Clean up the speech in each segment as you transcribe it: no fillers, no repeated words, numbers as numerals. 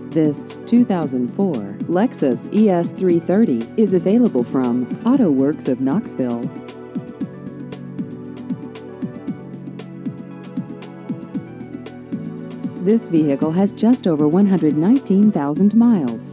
This 2004 Lexus ES 330 is available from Autoworks of Knoxville. This vehicle has just over 119,000 miles.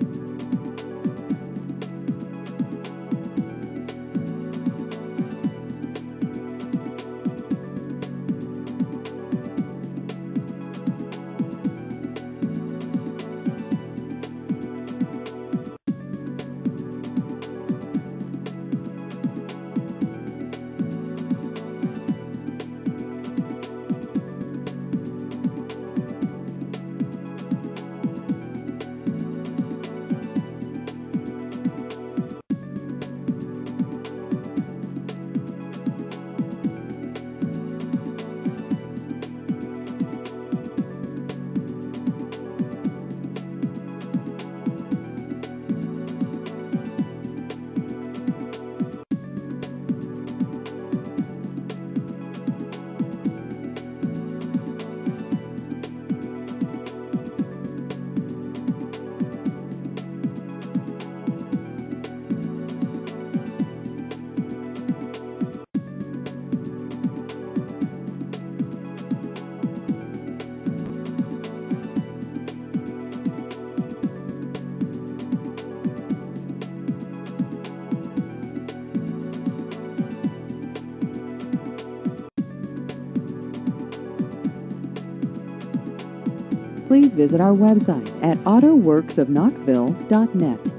Please visit our website at autoworksofknoxville.net.